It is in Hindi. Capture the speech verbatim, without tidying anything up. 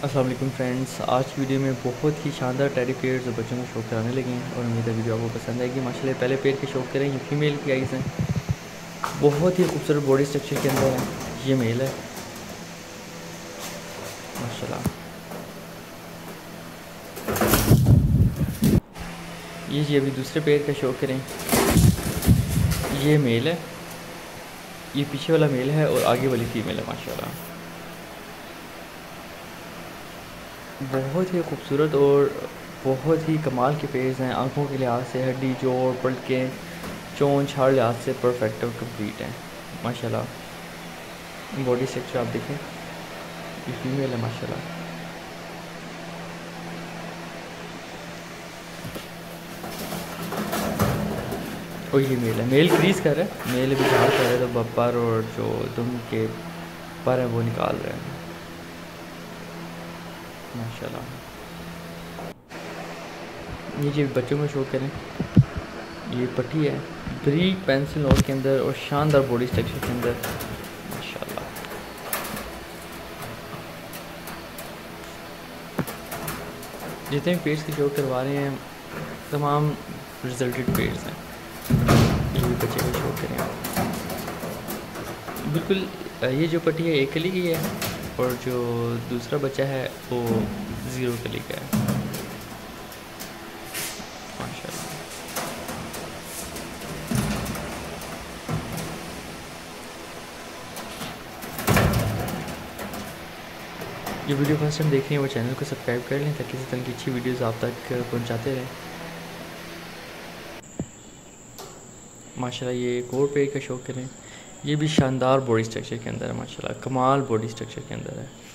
अस्सलाम वालेकुम फ्रेंड्स, आज की वीडियो में बहुत ही शानदार टेडी पेयर्स और बच्चों को शौक कराने लगे हैं और उम्मीद है वीडियो आपको पसंद आएगी। माशाल्लाह पहले पेयर के शौक करें, ये फीमेल की आइज़ हैं, बहुत ही खूबसूरत बॉडी स्ट्रक्चर के अंदर है। ये मेल है माशाल्लाह। ये जी अभी दूसरे पेयर का शौक करें, ये मेल है, ये पीछे वाला मेल है और आगे वाली फीमेल है माशाल्लाह। बहुत ही खूबसूरत और बहुत ही कमाल के पेयर्स हैं। आंखों के लिहाज से, हड्डी जोड़ पलट के चोंच हर लिहाज से परफेक्ट और कंप्लीट है माशाल्लाह। बॉडी स्ट्रक्चर आप देखें, ये फीमेल है माशाल्लाह। और ये मेल है, मेल क्रीज कर रहा है, मेल भी झाड़ कर रहा है तो बब्बर और जो दुम के पर है वो निकाल रहे हैं माशाल्लाह। ये जो बच्चों को शो करें, ये पट्टी है ब्रीक पेंसिल नोट के अंदर और शानदार बॉडी स्ट्रक्चर के अंदर माशाल्लाह। जितने भी पेड्स की शो करवा रहे हैं तमाम रिजल्टेड पेड्स हैं। ये भी बच्चे को शो करें आप, बिल्कुल ये जो पट्टी है एक कली की है और जो दूसरा बच्चा है वो ज़ीरो कली का है माशाल्लाह। जो वीडियो फर्स्ट टाइम देख रहे हैं वो चैनल को सब्सक्राइब कर लें ताकि इस तरह की अच्छी वीडियोस आप तक पहुंचाते रहें माशाल्लाह। ये एक और पेड़ का शौक करें, ये भी शानदार बॉडी स्ट्रक्चर के अंदर है माशाल्लाह, कमाल बॉडी स्ट्रक्चर के अंदर है।